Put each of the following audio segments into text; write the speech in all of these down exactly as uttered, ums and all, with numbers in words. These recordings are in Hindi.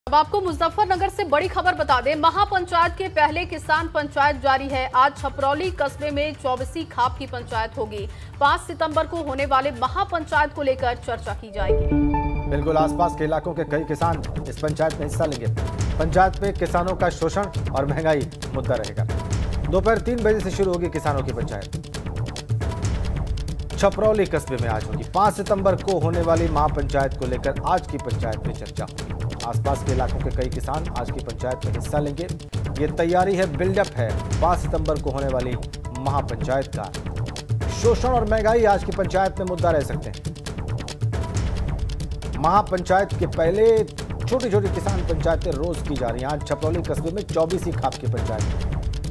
अब आपको मुजफ्फरनगर से बड़ी खबर बता दें। महापंचायत के पहले किसान पंचायत जारी है। आज छपरौली कस्बे में चौबीसी खाप की पंचायत होगी। पाँच सितंबर को होने वाले महापंचायत को लेकर चर्चा की जाएगी। बिल्कुल, आसपास के इलाकों के कई किसान इस पंचायत में हिस्सा लेंगे। पंचायत में किसानों का शोषण और महंगाई मुद्दा रहेगा। दोपहर तीन बजे से शुरू होगी किसानों की पंचायत। छपरौली कस्बे में आज होगी। पाँच सितंबर को होने वाली महापंचायत को लेकर आज की पंचायत में चर्चा होगी। आसपास के इलाकों के कई किसान आज की पंचायत में हिस्सा लेंगे। ये तैयारी है, बिल्डअप है पाँच सितंबर को होने वाली महापंचायत का। शोषण और महंगाई आज की पंचायत में मुद्दा रह सकते हैं। महापंचायत के पहले छोटी छोटी किसान पंचायतें रोज की जा रही हैं। आज छपरौली कस्बे में चौबीस ही खाप की पंचायत।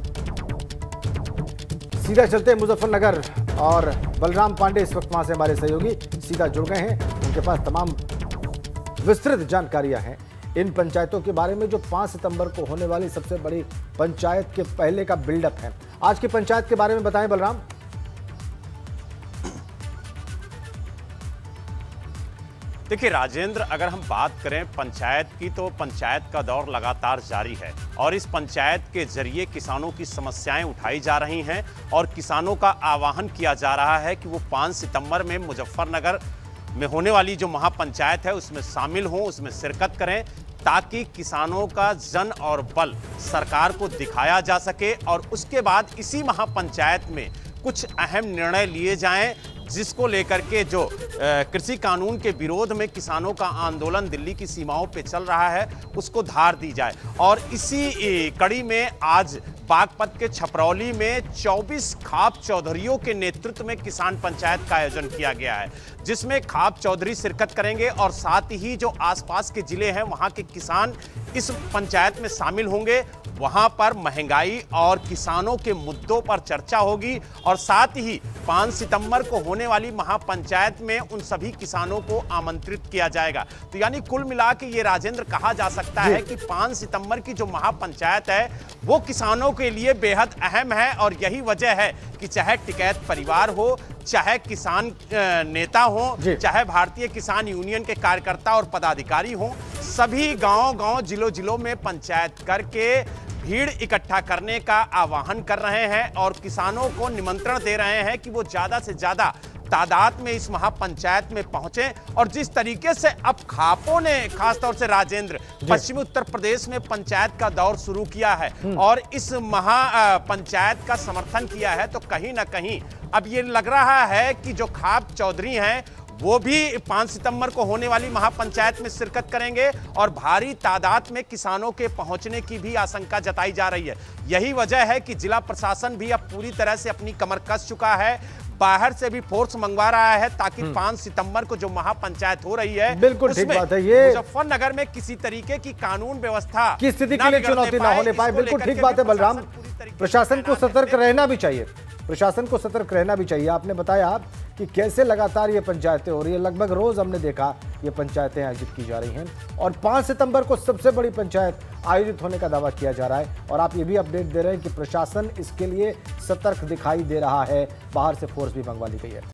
सीधा चलते हैं मुजफ्फरनगर और बलराम पांडे इस वक्त वहां से हमारे सहयोगी सीधा जुड़ गए हैं। उनके पास तमाम विस्तृत जानकारियां हैं इन पंचायतों के बारे में जो पाँच सितंबर को होने वाली सबसे बड़ी पंचायत के पहले का बिल्डअप है। आज की पंचायत के बारे में बताएं बलराम। देखिए राजेंद्र, अगर हम बात करें पंचायत की तो पंचायत का दौर लगातार जारी है और इस पंचायत के जरिए किसानों की समस्याएं उठाई जा रही हैं और किसानों का आह्वान किया जा रहा है कि वो पाँच सितंबर में मुजफ्फरनगर में होने वाली जो महापंचायत है उसमें शामिल हों, उसमें शिरकत करें, ताकि किसानों का जन और बल सरकार को दिखाया जा सके और उसके बाद इसी महापंचायत में कुछ अहम निर्णय लिए जाएं, जिसको लेकर के जो कृषि कानून के विरोध में किसानों का आंदोलन दिल्ली की सीमाओं पे चल रहा है उसको धार दी जाए। और इसी कड़ी में आज बागपत के छपरौली में चौबीस खाप चौधरियों के नेतृत्व में किसान पंचायत का आयोजन किया गया है, जिसमें खाप चौधरी शिरकत करेंगे और साथ ही जो आसपास के जिले हैं वहां के किसान इस पंचायत में शामिल होंगे। वहां पर महंगाई और किसानों के मुद्दों पर चर्चा होगी और साथ ही पाँच सितंबर को होने वाली महापंचायत में उन सभी किसानों को आमंत्रित किया जाएगा। तो यानी कुल मिला के ये राजेंद्र कहा जा सकता है कि पाँच सितंबर की जो महापंचायत है वो किसानों के लिए बेहद अहम है और यही वजह है कि चाहे टिकैत परिवार हो, चाहे किसान नेता हो, चाहे भारतीय किसान यूनियन के कार्यकर्ता और पदाधिकारी हो, सभी गांव गांव जिलों जिलों में पंचायत करके भीड़ इकट्ठा करने का आह्वान कर रहे हैं और किसानों को निमंत्रण दे रहे हैं कि वो ज्यादा से ज्यादा तादाद में इस महापंचायत में पहुंचे। और जिस तरीके से अब खापों ने खासतौर से राजेंद्र पश्चिमी उत्तर प्रदेश में पंचायत का दौर शुरू किया है और इस महापंचायत का समर्थन किया है, तो कहीं ना कहीं अब ये लग रहा है कि जो खाप चौधरी हैं वो भी पाँच सितंबर को होने वाली महापंचायत में शिरकत करेंगे और भारी तादाद में किसानों के पहुंचने की भी आशंका जताई जा रही है। यही वजह है कि जिला प्रशासन भी अब पूरी तरह से अपनी कमर कस चुका है, बाहर से भी फोर्स मंगवा रहा है ताकि पाँच सितंबर को जो महापंचायत हो रही है बिल्कुल ठीक बात है, ये मुजफ्फरनगर में किसी तरीके की कानून व्यवस्था की स्थिति के लिए चुनौती ना होने पाए। बिल्कुल ठीक बात है बलराम, प्रशासन को सतर्क रहना भी चाहिए। प्रशासन को सतर्क रहना भी चाहिए। आपने बताया कि कैसे लगातार ये पंचायतें हो रही है, लगभग रोज हमने देखा ये पंचायतें आयोजित की जा रही हैं और पाँच सितंबर को सबसे बड़ी पंचायत आयोजित होने का दावा किया जा रहा है। और आप ये भी अपडेट दे रहे हैं कि प्रशासन इसके लिए सतर्क दिखाई दे रहा है, बाहर से फोर्स भी मंगवा ली गई है।